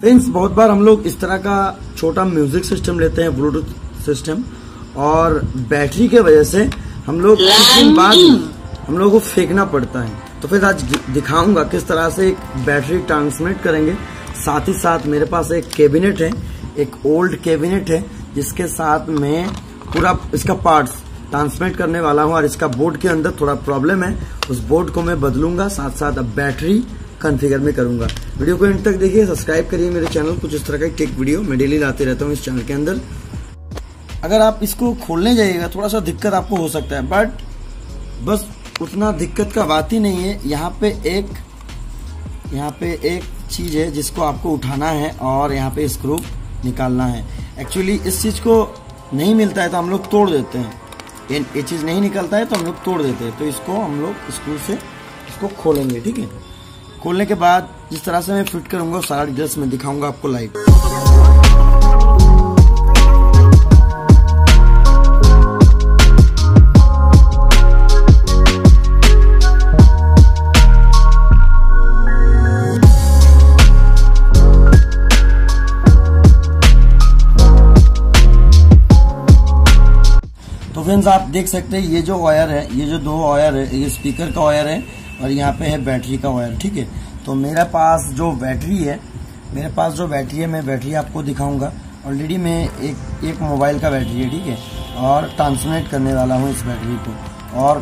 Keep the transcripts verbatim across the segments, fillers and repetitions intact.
Friends बहुत बार हम लोग इस तरह का छोटा म्यूजिक सिस्टम लेते हैं, ब्लूटूथ सिस्टम, और बैटरी के वजह से हम लोग कुछ दिन बाद हम लोग को फेंकना पड़ता है। तो फिर आज दिखाऊंगा किस तरह से एक बैटरी ट्रांसमिट करेंगे। साथ ही साथ मेरे पास एक कैबिनेट है, एक ओल्ड कैबिनेट है जिसके साथ में पूरा इसका पार्ट्स ट्रांसमिट करने वाला हूँ, और इसका बोर्ड के अंदर थोड़ा प्रॉब्लम है, उस बोर्ड को मैं बदलूंगा, साथ साथ अब बैटरी कॉन्फ़िगर में करूंगा। वीडियो को एंड तक देखिए, सब्सक्राइब करिए मेरे चैनल। कुछ इस तरह का टेक वीडियो मैं डेली लाते रहता हूँ इस चैनल के अंदर। अगर आप इसको खोलने जाइएगा थोड़ा सा दिक्कत आपको हो सकता है, बट बस उतना दिक्कत का बात ही नहीं है। यहाँ पे एक यहाँ पे एक चीज है जिसको आपको उठाना है और यहाँ पे स्क्रू निकालना है। एक्चुअली इस चीज को नहीं मिलता है तो हम लोग तोड़ देते हैं, ये, ये चीज नहीं निकलता है तो हम लोग तोड़ देते हैं। तो इसको हम लोग स्क्रू से इसको खोलेंगे, ठीक है। खोलने के बाद जिस तरह से मैं फिट करूंगा सारा डिटेल्स में दिखाऊंगा आपको लाइव। तो फ्रेंड्स आप देख सकते हैं ये जो वायर है, ये जो दो वायर है, ये स्पीकर का वायर है और यहाँ पे है बैटरी का वायर, ठीक है। तो मेरे पास जो बैटरी है मेरे पास जो बैटरी है मैं बैटरी आपको दिखाऊंगा। ऑलरेडी मैं एक एक मोबाइल का बैटरी है, ठीक है, और ट्रांसमिट करने वाला हूँ इस बैटरी को। और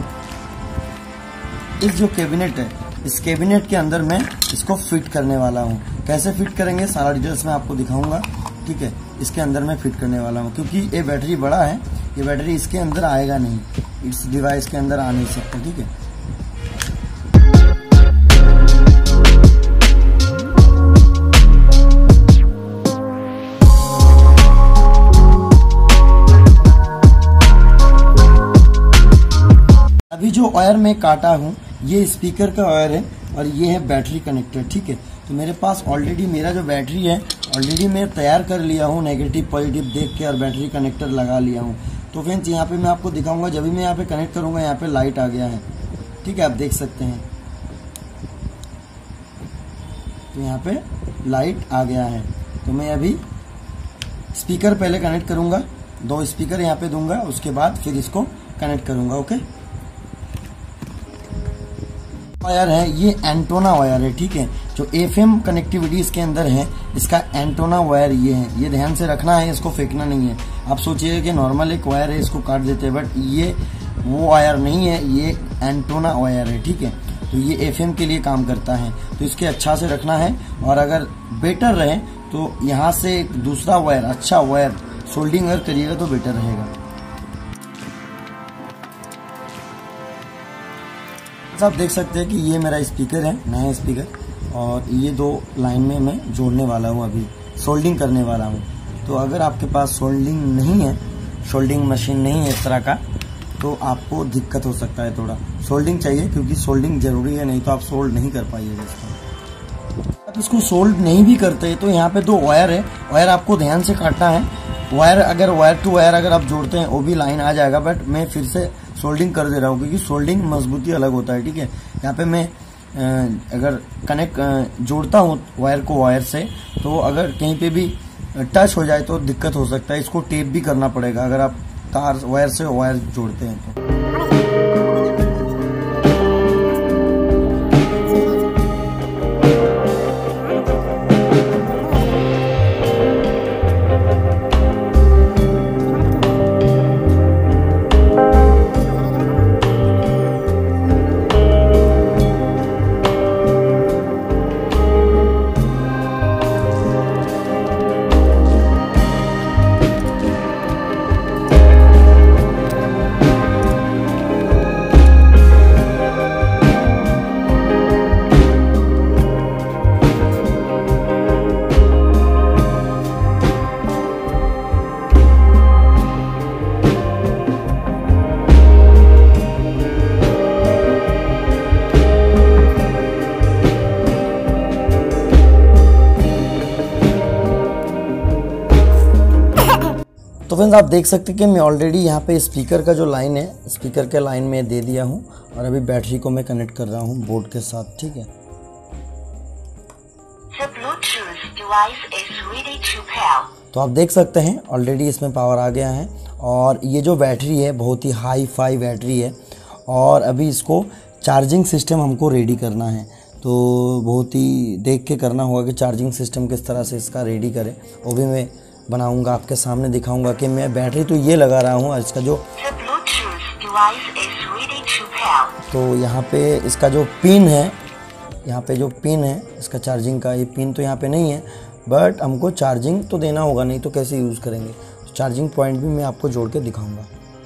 इस जो कैबिनेट है, इस कैबिनेट के अंदर मैं इसको फिट करने वाला हूँ। कैसे फिट करेंगे सारा डिटेल्स में आपको दिखाऊंगा, ठीक है। इसके अंदर मैं फिट करने वाला हूँ क्योंकि ये बैटरी बड़ा है, ये बैटरी इसके अंदर आएगा नहीं, इस डिवाइस के अंदर आ नहीं सकता, ठीक है। अभी जो वायर मैं काटा हूँ ये स्पीकर का वायर है और ये है बैटरी कनेक्टर, ठीक है। तो मेरे पास ऑलरेडी मेरा जो बैटरी है ऑलरेडी मैं तैयार कर लिया हूँ, नेगेटिव पॉजिटिव देख के, और बैटरी कनेक्टर लगा लिया हूँ। तो फ्रेंड्स यहाँ पे मैं आपको दिखाऊंगा, जब भी मैं यहाँ पे कनेक्ट करूंगा यहाँ पे लाइट आ गया है, ठीक है, आप देख सकते हैं। तो यहाँ पे लाइट आ गया है। तो मैं अभी स्पीकर पहले कनेक्ट करूंगा, दो स्पीकर यहाँ पे दूंगा, उसके बाद फिर इसको कनेक्ट करूंगा, ओके। वायर है ये एंटोना वायर है, ठीक है। जो एफएम कनेक्टिविटी इसके अंदर है, इसका एंटोना वायर ये है, ये ध्यान से रखना है, इसको फेंकना नहीं है। आप सोचिएगा कि नॉर्मल एक वायर है इसको काट देते हैं, बट ये वो वायर नहीं है, ये एंटोना वायर है, ठीक है। तो ये एफएम के लिए काम करता है, तो इसके अच्छा से रखना है। और अगर बेटर रहे तो यहाँ से एक दूसरा वायर, अच्छा वायर सोल्डिंग अगर करिएगा तो बेटर रहेगा। आप देख सकते हैं कि ये मेरा स्पीकर है, नया स्पीकर, और ये दो लाइन में मैं जोड़ने वाला हूँ, अभी सोल्डिंग करने वाला हूँ। तो अगर आपके पास सोल्डिंग नहीं है, सोल्डिंग मशीन नहीं है इस तरह का, तो आपको दिक्कत हो सकता है। थोड़ा सोल्डिंग चाहिए क्योंकि सोल्डिंग जरूरी है, नहीं तो आप सोल्ड नहीं कर पाइएगा इसको। आप इसको सोल्ड नहीं भी करते तो यहाँ पे दो वायर है, वायर आपको ध्यान से काटना है। वायर अगर वायर टू वायर अगर आप जोड़ते हैं वो भी लाइन आ जाएगा, बट मैं फिर से सोल्डिंग कर दे रहा हूँ क्योंकि सोल्डिंग मजबूती अलग होता है, ठीक है। यहाँ पे मैं अगर कनेक्ट जोड़ता हूँ वायर को वायर से, तो अगर कहीं पे भी टच हो जाए तो दिक्कत हो सकता है, इसको टेप भी करना पड़ेगा अगर आप तार वायर से वायर जोड़ते हैं तो। तो फ्रेंड्स आप देख सकते हैं कि मैं ऑलरेडी यहाँ पे स्पीकर का जो लाइन है, स्पीकर के लाइन में दे दिया हूँ और अभी बैटरी को मैं कनेक्ट कर रहा हूँ बोर्ड के साथ, ठीक है। तो आप देख सकते हैं ऑलरेडी इसमें पावर आ गया है और ये जो बैटरी है बहुत ही हाई फाई बैटरी है और अभी इसको चार्जिंग सिस्टम हमको रेडी करना है। तो बहुत ही देख के करना होगा कि चार्जिंग सिस्टम किस तरह से इसका रेडी करें, वो भी मैं बनाऊंगा, आपके सामने दिखाऊंगा कि मैं बैटरी तो ये लगा रहा हूँ और इसका जो तो यहाँ पे इसका जो पिन है, यहाँ पे जो पिन है इसका चार्जिंग का, ये पिन तो यहाँ पे नहीं है बट हमको चार्जिंग तो देना होगा, नहीं तो कैसे यूज़ करेंगे। तो चार्जिंग पॉइंट भी मैं आपको जोड़ के दिखाऊंगा।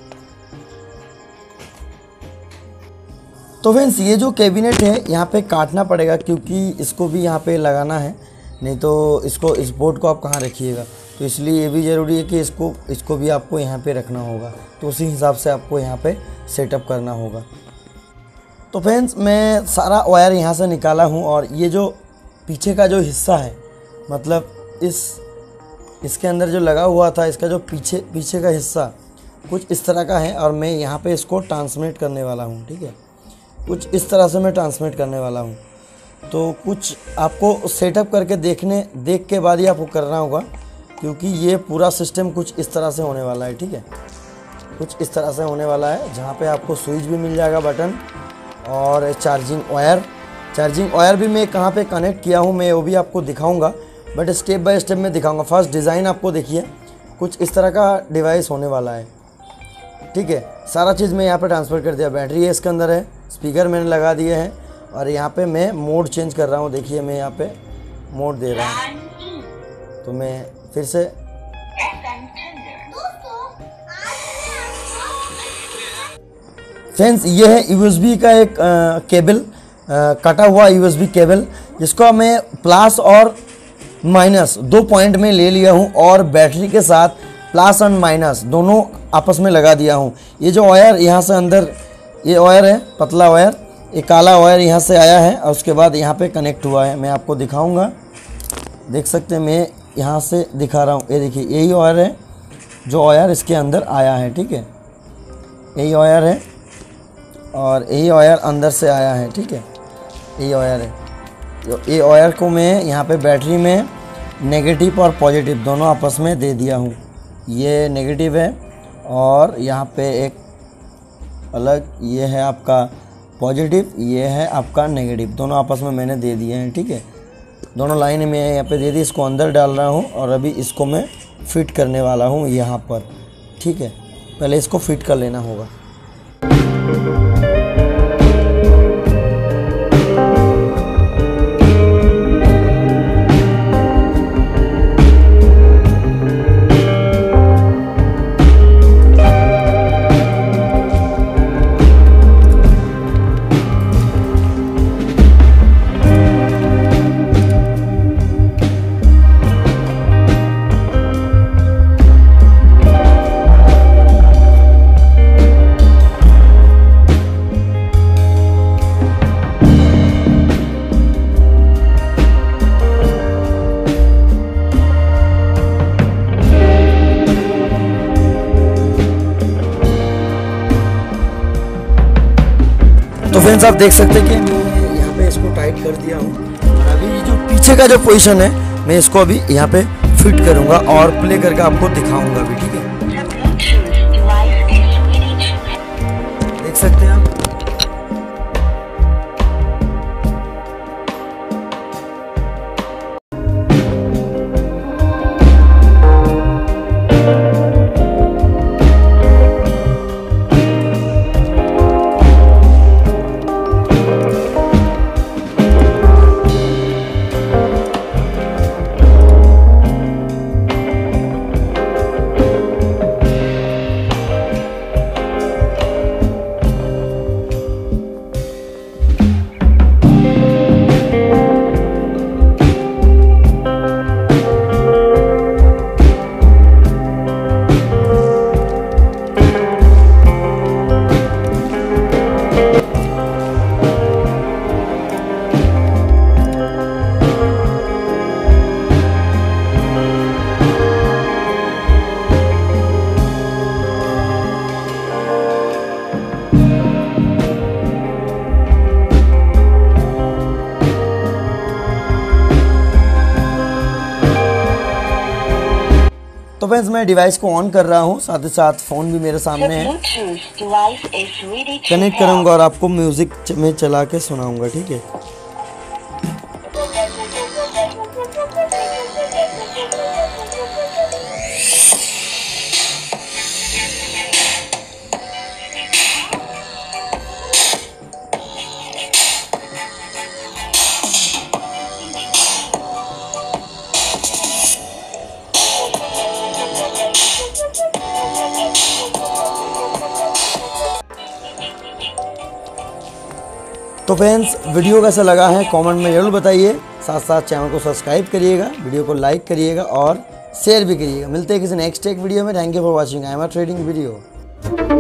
तो फ्रेंड्स ये जो कैबिनेट है यहाँ पे काटना पड़ेगा क्योंकि इसको भी यहाँ पे लगाना है, नहीं तो इसको इस बोर्ड को आप कहाँ रखिएगा। तो इसलिए ये भी ज़रूरी है कि इसको इसको भी आपको यहाँ पे रखना होगा, तो उसी हिसाब से आपको यहाँ पे सेटअप करना होगा। तो फ्रेंड्स मैं सारा वायर यहाँ से निकाला हूँ और ये जो पीछे का जो हिस्सा है, मतलब इस इसके अंदर जो लगा हुआ था, इसका जो पीछे पीछे का हिस्सा कुछ इस तरह का है और मैं यहाँ पे इसको ट्रांसमिट करने वाला हूँ। ठीक है, कुछ इस तरह से मैं ट्रांसमिट करने वाला हूँ। तो कुछ आपको सेटअप करके देखने देख के बाद ही आपको करना होगा क्योंकि ये पूरा सिस्टम कुछ इस तरह से होने वाला है। ठीक है, कुछ इस तरह से होने वाला है जहाँ पे आपको स्विच भी मिल जाएगा, बटन और चार्जिंग वायर। चार्जिंग वायर भी मैं कहाँ पे कनेक्ट किया हूँ मैं वो भी आपको दिखाऊंगा, बट स्टेप बाय स्टेप में दिखाऊंगा। फर्स्ट डिज़ाइन आपको देखिए, कुछ इस तरह का डिवाइस होने वाला है। ठीक है, सारा चीज़ मैं यहाँ पे ट्रांसफ़र कर दिया। बैटरी है इसके अंदर है, स्पीकर मैंने लगा दिए हैं और यहाँ पे मैं मोड चेंज कर रहा हूँ। देखिए मैं यहाँ पे मोड दे रहा हूँ, तो मैं फिर से फ्रेंड्स ये है यूएसबी का एक आ, केबल, आ, कटा हुआ यूएसबी केबल, जिसको मैं प्लस और माइनस दो पॉइंट में ले लिया हूँ और बैटरी के साथ प्लस और माइनस दोनों आपस में लगा दिया हूँ। ये जो वायर यहाँ से अंदर ये वायर है, पतला वायर, ये काला वायर यहाँ से आया है और उसके बाद यहाँ पे कनेक्ट हुआ है। मैं आपको दिखाऊंगा, देख सकते हैं, मैं यहाँ से दिखा रहा हूँ। ये देखिए यही वायर है जो वायर इसके अंदर आया है। ठीक है, यही वायर है और यही वायर अंदर से आया है। ठीक है, यही वायर है। तो ये वायर को मैं यहाँ पे बैटरी में नेगेटिव और पॉजिटिव दोनों आपस में दे दिया हूँ। ये नेगेटिव है और यहाँ पे एक अलग ये है आपका पॉजिटिव, ये है आपका नेगेटिव, दोनों आपस में मैंने दे दिए हैं। ठीक है, दोनों लाइन में यहाँ पे दे दी। इसको अंदर डाल रहा हूँ और अभी इसको मैं फिट करने वाला हूँ यहाँ पर। ठीक है, पहले इसको फिट कर लेना होगा। तो फ्रेंड्स आप देख सकते हैं कि मैं यहाँ पे इसको टाइट कर दिया हूँ और अभी ये जो पीछे का जो पोजीशन है मैं इसको अभी यहाँ पे फिट करूँगा और प्ले करके आपको दिखाऊंगा भी। ठीक है, देख सकते हैं आप। तो फ्रेंड्स मैं डिवाइस को ऑन कर रहा हूँ, साथ ही साथ फ़ोन भी मेरे सामने है। कनेक्ट करूँगा और आपको म्यूज़िक में चला के सुनाऊँगा, ठीक है। तो फ्रेंड्स वीडियो कैसा लगा है कमेंट में ज़रूर बताइए, साथ साथ चैनल को सब्सक्राइब करिएगा, वीडियो को लाइक करिएगा और शेयर भी करिएगा। मिलते हैं किसी नेक्स्ट एक वीडियो में। Thank you for watching I am trading video.